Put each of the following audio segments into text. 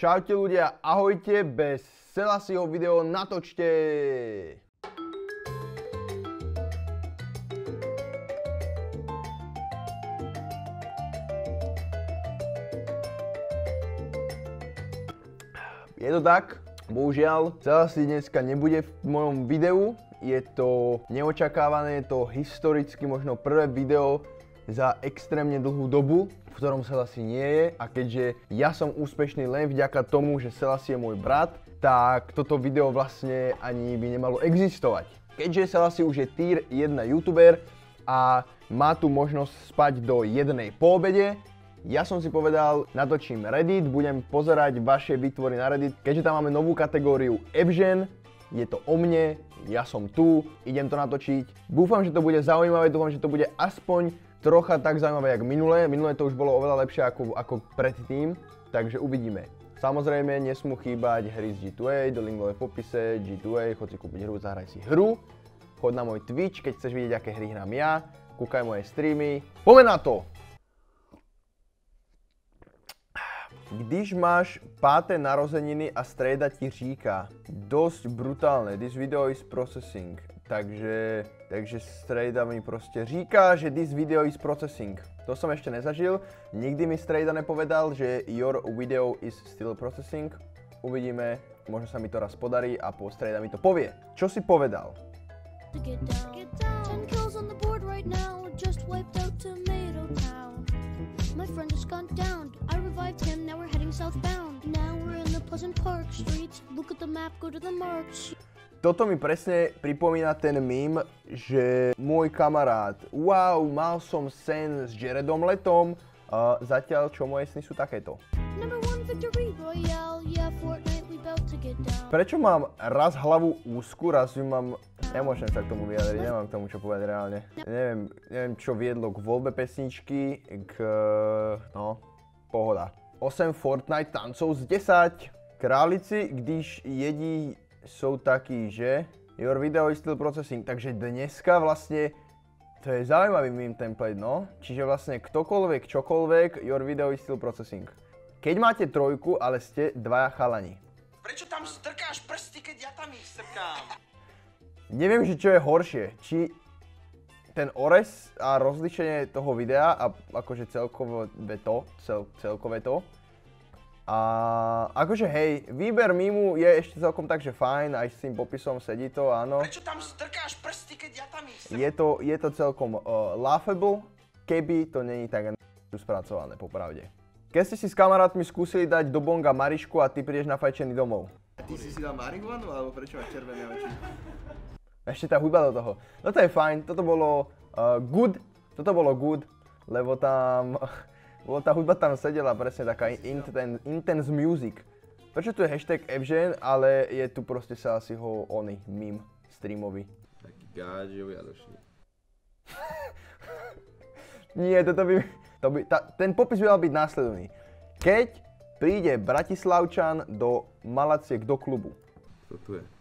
Čaute ľudia, ahojte, bez Selassieho video natočte! Je to tak, bohužiaľ, Selassie dneska nebude v mojom videu. Je to neočakávané, je to historicky možno prvé video za extrémne dlhú dobu, v ktorom Selassie nie je, a keďže ja som úspešný len vďaka tomu, že Selassie je môj brat, tak toto video vlastne ani by nemalo existovať. Keďže Selassie už je tier 1 youtuber a má tu možnosť spať do 1 po obede, ja som si povedal, natočím Reddit, budem pozerať vaše výtvory na Reddit, keďže tam máme novú kategóriu Evžen, je to o mne, ja som tu, idem to natočiť. Dúfam, že to bude zaujímavé, dúfam, že to bude aspoň trocha tak zaujímavé jak minulé. Minulé to už bolo oveľa lepšie ako predtým, takže uvidíme. Samozrejme, nesmú chýbať hry z G2A, do link dole v popise, G2A, chod si kúpiť hru, zahraj si hru. Chod na môj Twitch, keď chceš vidieť, aké hry hrám ja, kúkaj moje streamy. Poďme na to! Když máš 5. narozeniny a strejda ti říká, dosť brutálne, this video is processing. Takže strejda mi proste říká, že this video is processing. To som ešte nezažil, nikdy mi strejda nepovedal, že your video is still processing. Uvidíme, možno sa mi to raz podarí a strejda mi to povie. Čo si povedal? My friend just gone down. I revived him, now we're heading southbound. Now we're in the Pleasant Park streets. Look at the map, go to the marks. Toto mi presne pripomína ten meme, že môj kamarát, wow, mal som sen s Jaredom Letom, zatiaľ čo moje sny sú takéto. Prečo mám raz hlavu úzku, raz ju mám... Nemôžem sa k tomu vyjadriť, nemám k tomu čo povedať reálne. Neviem čo viedlo k voľbe pesničky, no, pohoda. 8 Fortnite tancov z 10. Králici, když jedí, sú takí, že? Your video is still processing, takže dneska vlastne, to je zaujímavý meme template, no. Čiže vlastne ktokoľvek, čokoľvek, your video is still processing. Keď máte trojku, ale ste dvaja chalani. Prečo tam strkáš prsty, keď ja tam ich strkám? Neviem, že čo je horšie, či ten orez a rozlišenie toho videa a akože celkové to. A akože hej, výber mimu je ešte celkom tak, že fajn, aj s tým popisom sedí to, áno. Prečo tam strkáš prsty, keď ja tam ich strkám? Je to celkom laughable, keby to není tak spracované, popravde. Keď ste si s kamarátmi skúsili dať do bonga Marišku a ty prídeš nafajčený domov. A ty si dal marihuanu, alebo prečo máš červené oči? Ešte tá hudba do toho. No to je fajn, toto bolo good, lebo tam, tá hudba tam sedela, presne taká intense music. Prečo tu je hashtag Evžen, ale je tu proste Selassieho meme streamový. Taký gáďový a došli. Nie, ten popis by mal byť následovný. Keď príde Bratislavčan do Malaciek do klubu. To tu je.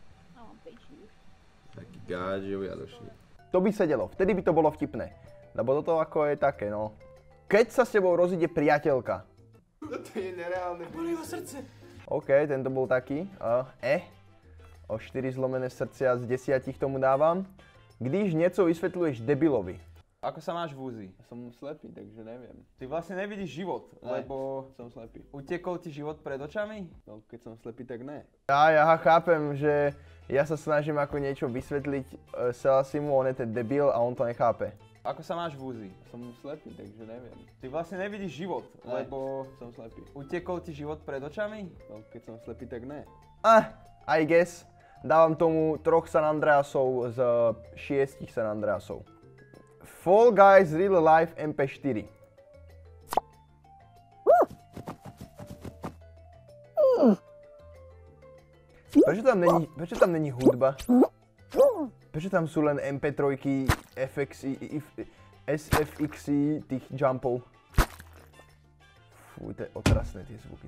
Taký gáďový a došli. To by sedelo, vtedy by to bolo vtipné. Lebo toto ako je také, no. Keď sa s tebou rozíde priateľka. To je nereálne. Bolí ma srdce. OK, tento bol taký. O 4 zlomené srdcia z 10 tomu dávam. Když nieco vysvetľuješ debilovi. Ako sa máš v úzi? Som slepý, takže neviem. Ty vlastne nevidíš život, lebo som slepý. utekol ti život pred očami? No, keď som slepý, tak ne. Ja chápem, že ja sa snažím ako niečo vysvetliť Selassiemu, on je ten debil a on to nechápe. Ako sa máš v úzi? Som slepý, takže neviem. Ty vlastne nevidíš život, lebo som slepý. utekol ti život pred očami? No, keď som slepý, tak ne. I guess. Dávam tomu 3 San Andreasov z 6 San Andreasov. Fall Guys Real Life MP4. Prečo tam není hudba? Prečo tam sú len MP3, SFXy tých jumpov? Fú, to je otrasné tie zvuky.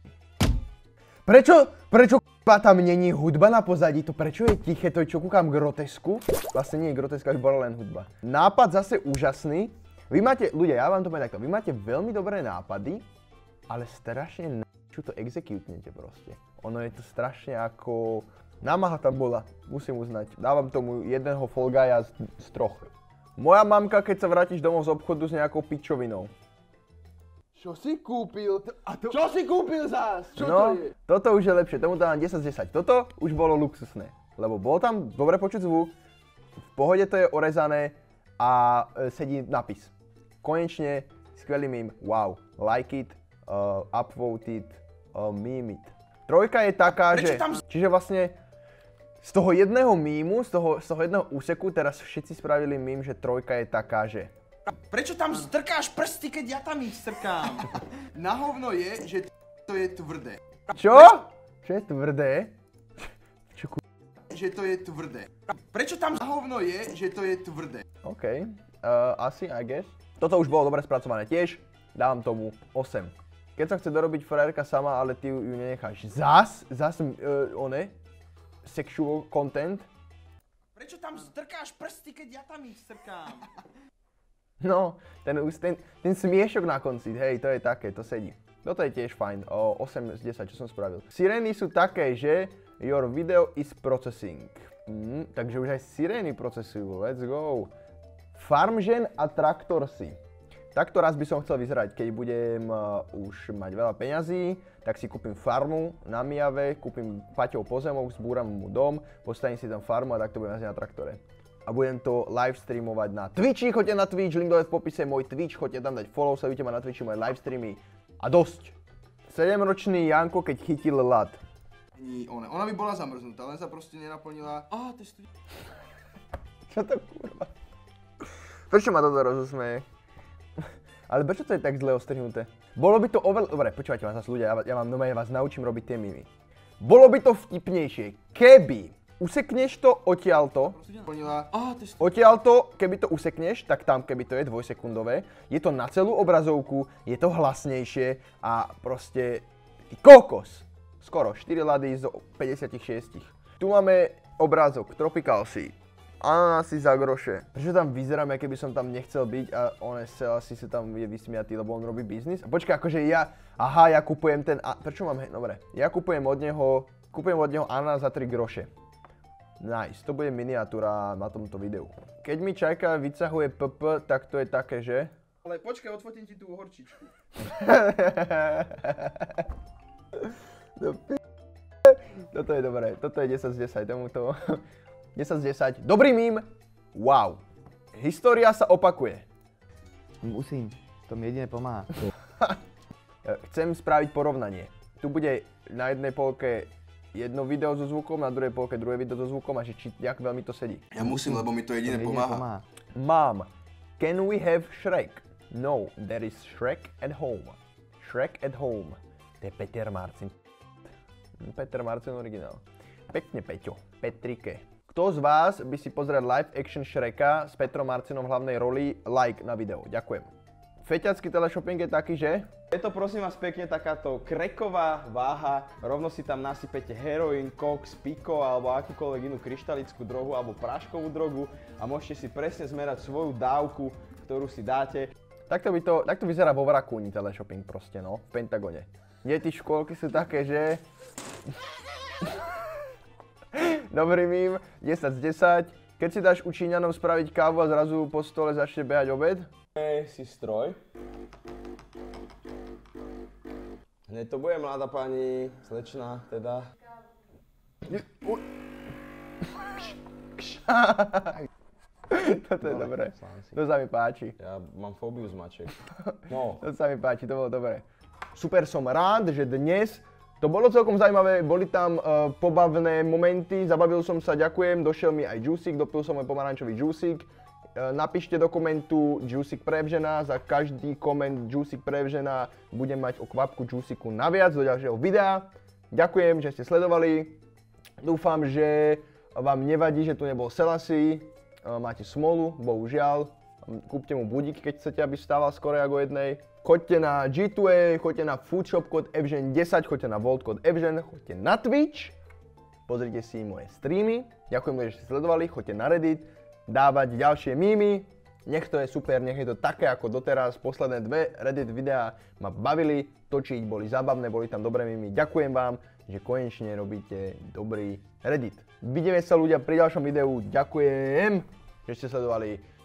Prečo tam není hudba na pozadí? To prečo je tiché? To je čo kúkam grotesku? Vlastne nie je groteska, už bola len hudba. Nápad zase úžasný. Vy máte, ľudia, ja vám to poviem takto, vy máte veľmi dobré nápady, ale strašne čo to executnete proste. Ono je to strašne ako... Námaha tam bola, musím uznať. Dávam tomu jedného Fall Guy'a z troch. Moja mamka, keď sa vrátiš domov z obchodu s nejakou pičovinou. Čo si kúpil? Čo si kúpil zás? Čo No, to je? toto už je lepšie, tomu dávam 10 z 10. Toto už bolo luxusné, lebo bol tam dobre počuť zvuk, v pohode to je orezané a sedí napis. Konečne skvelý meme, wow, like it, upvote it, meme it. Trojka je taká, že... Čiže vlastne z toho jedného mímu, z toho jedného úseku teraz všetci spravili meme, že trojka je taká, že... Prečo tam strkáš prsty, keď ja tam ich strkám? Na hovno je, že to je tvrdé. Čo? Čo je tvrdé? Že to je tvrdé. Prečo tam Na hovno je, že to je tvrdé. OK, asi, I guess. Toto už bolo dobre spracované tiež, dávam tomu 8. Keď sa chce dorobiť frajerka sama, ale ty ju nenecháš. Zas sexual content. Prečo tam strkáš prsty, keď ja tam ich strkám? No, ten smiešok na konci, hej, to je také, to sedí. Toto je tiež fajn, 8 z 10, čo som spravil. Sirény sú také, že your video is processing. Takže už aj sirény procesujú, let's go. Farmžen a traktorsi. Takto raz by som chcel vyzerať, keď budem už mať veľa peňazí, tak si kúpim farmu na Mijave, kúpim Paťov pozemok, zbúram mu dom, postavím si tam farmu a takto budem jazdiť na traktore. A budem to live streamovať na Twitchi, choďte na Twitch, link dole v popise, môj Twitch, choďte tam dať follow, sledujte ma na Twitchi, moje live streamy. A dosť. 7-ročný Janko, keď chytil ľad. Ona by bola zamrznutá, len sa proste nenaplnila. To je studia. Čo to kurva? Prečo ma toto rozosmeje? Ale prečo to je tak zle ostrihnuté? Bolo by to oveľa... Dobre, počúvajte ma zase ľudia, ja vás naučím robiť tie mimy. Bolo by to vtipnejšie, keby usekneš to odtiaľto, odtiaľto, keby to usekneš, tak tam, keby to je dvojsekundové, je to na celú obrazovku, je to hlasnejšie a proste... Kokos! Skoro 4 ľady z 56. Tu máme obrázok Tropical Sea. Ananasy za groše. Prečo tam vyzerám, aké by som tam nechcel byť a on asi sa tam je vysmiatý, lebo on robí biznis? A počkaj, akože ja kupujem ten... Prečo mám... Dobre, ja kupujem od neho ananas za 3 groše. Nice, to bude miniatúra na tomto videu. Keď mi čajka vycahuje PP, tak to je také, že? Ale počkaj, odfotím ti tú horčičku. Toto je dobré, toto je 10 z 10, tomuto 10 z 10. Dobrý mím, wow. História sa opakuje. Musím, to mi jedine pomáha. Chcem spraviť porovnanie. Tu bude na jednej polke jedno video so zvukom, na druhej polke druhé video so zvukom a že jak veľmi to sedí. Ja musím, lebo mi to jedine pomáha. Mom, can we have Shrek? No, there is Shrek at home. Shrek at home. To je Peter Marcin. Peter Marcin originál. Pekne, Peťo. Petrike. Kto z vás by si pozrel live action Shreka s Petrom Marcinom v hlavnej roli? Like na video. Ďakujem. Feťacký teleshopping je taký, že? Je to prosím vás pekne takáto kreková váha, rovno si tam nasypete heroín, koks, piko alebo akúkoľvek inú kryštalickú drogu alebo práškovú drogu a môžete si presne zmerať svoju dávku, ktorú si dáte. Takto vyzerá vo Vrakúni teleshopping proste, no, v Pentagone. Deti škôlky sú také, že... Dobrý mím, 10 z 10. Keď si dáš u Číňanom spraviť kávu a zrazu po stole začne behať obed? Si stroj. Hneď to bude mladá pani, slečna teda. Toto je dobré, to sa mi páči. Ja mám fóbiu z mačiek. No. To sa mi páči, to bolo dobré. Super som rád, že dnes to bolo celkom zaujímavé, boli tam pobavné momenty, zabavil som sa, ďakujem, došiel mi aj džúsik, dopil som môj pomarančový džúsik. Napíšte do komentu džúsik prevžená, za každý koment džúsik prevžená budem mať o kvapku džúsiku naviac do ďalšieho videa. Ďakujem, že ste sledovali, dúfam, že vám nevadí, že tu nebol Selassie, máte smolu, bohužiaľ. Kúpte mu budík, keď chcete, aby stával skoro ako jednej. Choďte na G2A, choďte na Foodshop kód FŽN10, choďte na Volt kód FŽN, choďte na Twitch. Pozrite si moje streamy. Ďakujem, že ste sledovali, choďte na Reddit, dávať ďalšie mýmy. nech to je super, nech je to také ako doteraz. Posledné 2 Reddit videá ma bavili točiť, boli zábavné, boli tam dobré mimy. Ďakujem vám, že konečne robíte dobrý Reddit. Vidíme sa ľudia pri ďalšom videu, ďakujem, že ste sledovali.